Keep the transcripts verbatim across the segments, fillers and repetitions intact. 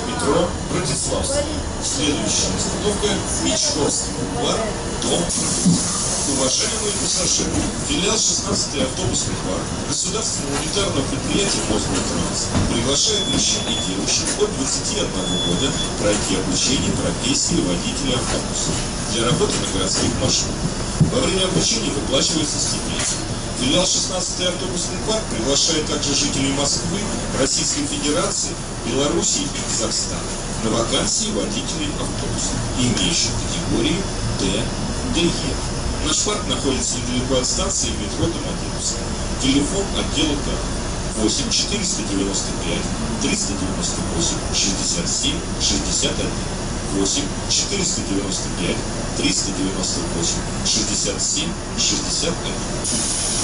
Метро Братиславский. Следующая остановка Мечковский бульвар, дом. Уважаемые пассажиры, филиал шестнадцатый автобусный парк государственного унитарного предприятия «Москватранс» приглашает мужчин и девушек от двадцати одного года пройти обучение профессии водителя автобуса для работы на городских маршрутах. Во время обучения выплачивается стипендия. Филиал шестнадцатый автобусный парк приглашает также жителей Москвы, Российской Федерации, Белоруссии и Казахстана на вакансии водителей автобуса, имеющих категории Д, Д, Е. Наш парк находится недалеко от станции метро Домодедовская. Телефон отдела кадров восемь четыреста девяносто пять триста девяносто восемь шестьдесят семь шестьдесят один. восемь четыреста девяносто пять триста девяносто восемь шестьдесят семь шестьдесят один.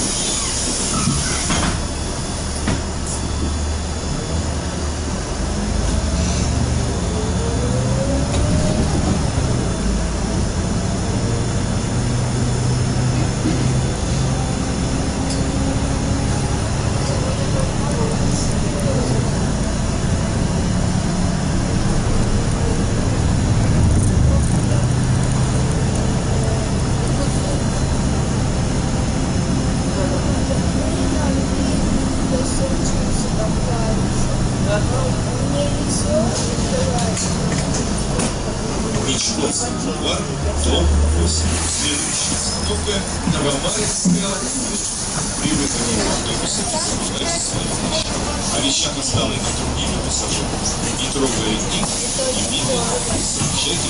Мечковский бульвар, дом восемь. Следующая остановка Новомаринская улица. При выходе автобуса забывайте свои вещи. О вещах, оставленных другими пассажирами, не трогая их, немедленно сообщайте.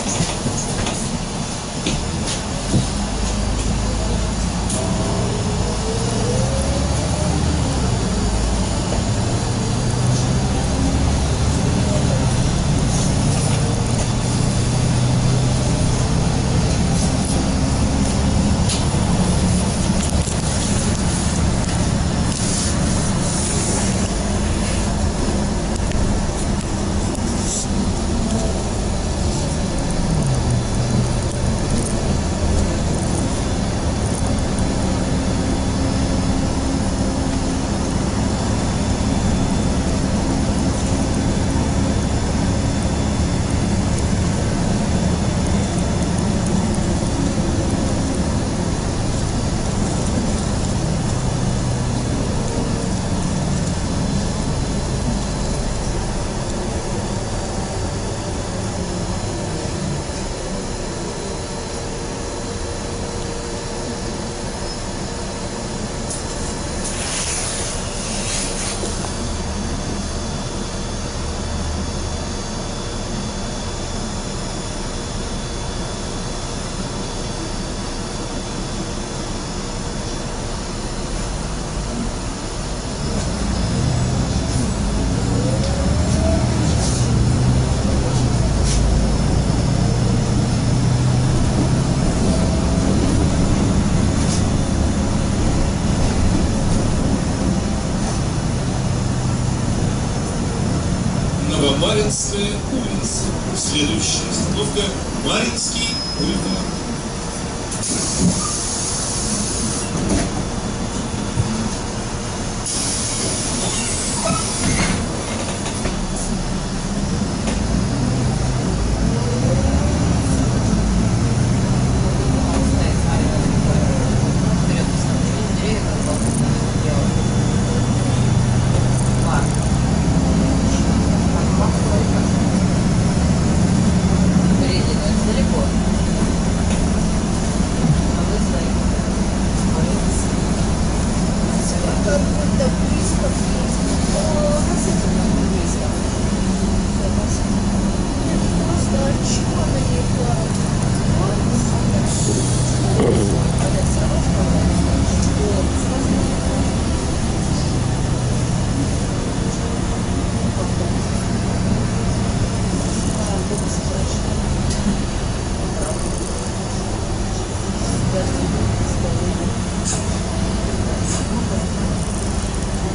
Новомаринская улица. Следующая остановка Маринский бульвар.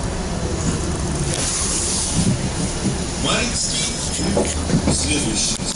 Маринский. Следующий.